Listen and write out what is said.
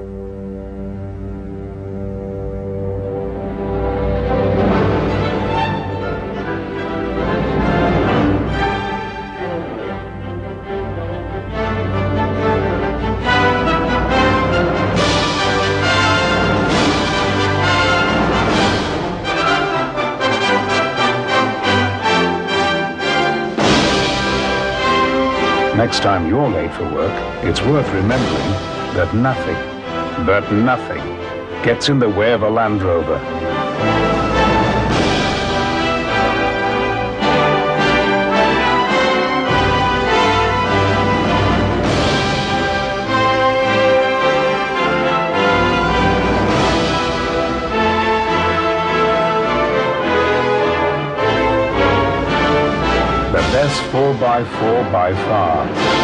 Next time you're late for work, it's worth remembering that nothing, but nothing, gets in the way of a Land Rover. The best 4x4 by far.